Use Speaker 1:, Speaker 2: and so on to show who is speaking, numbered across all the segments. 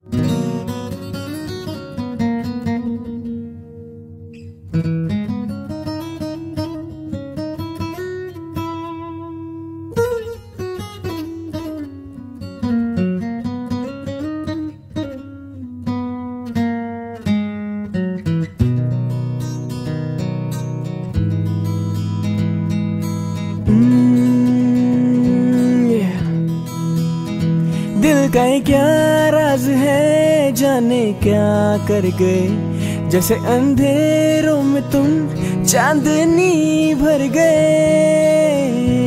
Speaker 1: दिल का ये क्या राज है, जाने क्या कर गए, जैसे अंधेरों में तुम चांदनी भर गए।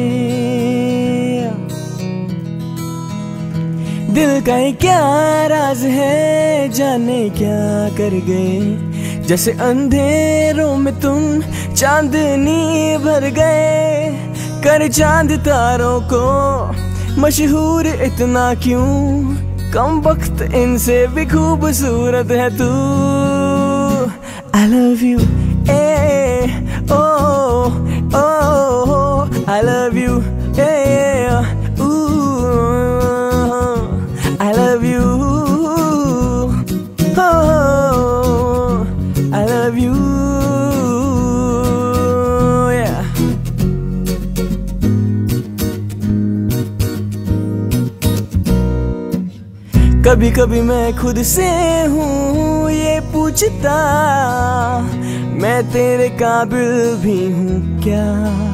Speaker 1: दिल का ये क्या राज है, जाने क्या कर गए, जैसे अंधेरों में तुम चांदनी भर गए। कर चांद तारों को मशहूर इतना क्यों, कम वक्त इनसे भी खूबसूरत है तू। I love you, oh, oh, I love you, ooh, I love you, oh, I love you, yeah. कभी कभी मैं खुद से हूँ ये पूछता, मैं तेरे काबिल भी हूँ क्या।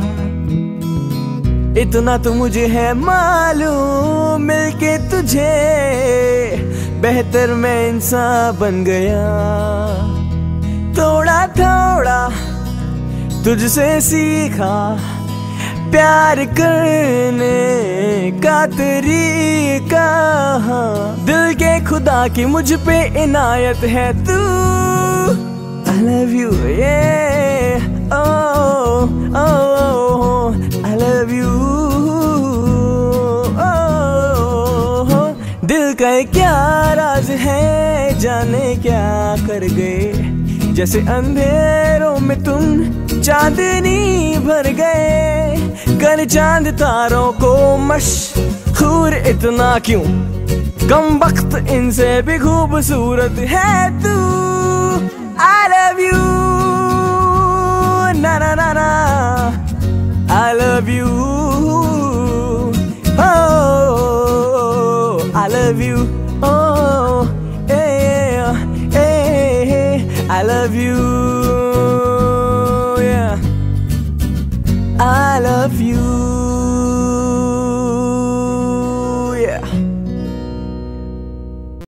Speaker 1: इतना तो मुझे है मालूम, मिलके तुझे बेहतर मैं इंसान बन गया। थोड़ा थोड़ा तुझसे सीखा प्यार करने का तरीका। दिल के खुदा की मुझ पे इनायत है तू। I love you, yeah, oh, oh, I love you, oh। दिल का क्या राज है, जाने क्या कर गए, जैसे अंधेरों में तुम चांदनी भर गए। कर चांद तारों को मशहूर इतना क्यों, कम वक्त इनसे भी खूबसूरत है तू। I love you, na na na na, I love you, oh, I love you, oh, yeah, yeah, I love you.